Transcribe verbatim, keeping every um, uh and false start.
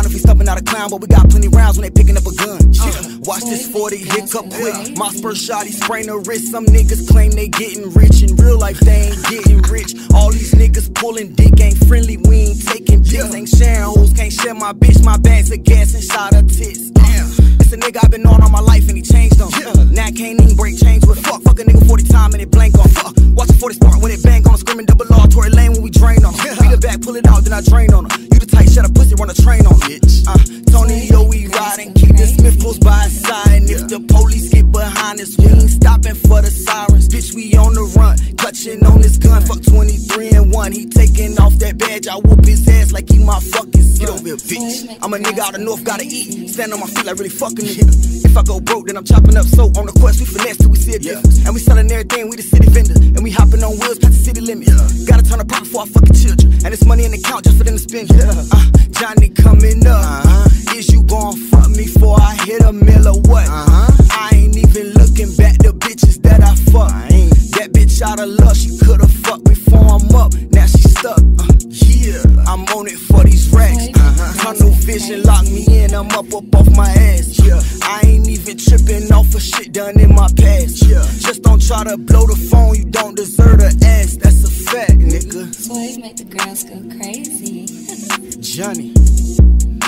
if we stepping out a clown, but we got plenty rounds when they picking up a gun. Uh, watch this forty hiccup quick. My first shot, he sprain the wrist. Some niggas claim they getting rich. In real life, they ain't getting rich. All these niggas pulling dick, ain't friendly, we ain't taking pics. Ain't sharing hoes, can't share my bitch. My bags of gas inside her tits. It's a nigga I've been on all my life and he changed them. Now I can't even break change with a fuck. Fuck a nigga forty time and it blank on. Fuck. Watch a forty spark when it bang on. Screaming double R, Tory Lane when we drain on her. Beat her back, pull it out, then I drain on her. You the tight shut up pussy, run a train on bitch. Uh, Tony, yo, we riding. Keep the Smith close by his side. And if the police get behind us, we ain't stopping for the sirens. Bitch, we on the run, clutching on this gun. Fuck twenty-three and one. He taking off that badge. I whoop his ass like he my fucking son. Get over here, bitch. I'm a nigga out the north, gotta eat. Stand on my feet like really fucking nigga. If I go broke, then I'm chopping up soap. On the quest, we finesse till we see a difference. And we selling everything, we the city vendors. And we hopping on wheels past the city limit. Gotta turn a profit for our fucking children. And it's money in the account just for them to spend. Uh, Johnny coming up. Uh-huh. Is you gon' fuck me before I hit a mill or what? Uh-huh. I ain't even looking back the bitches that I fuck. I that bitch out of luck, she could've fucked before I'm up. Now she stuck. Uh, yeah, I'm on it for these racks. Uh-huh. Tunnel vision lock me in, I'm up up off my ass. Yeah, I ain't even tripping off of shit done in my past. Yeah, just don't try to blow the phone, you don't deserve the ass. That's a fact, nigga. Boys make the girls go crazy. Jonney.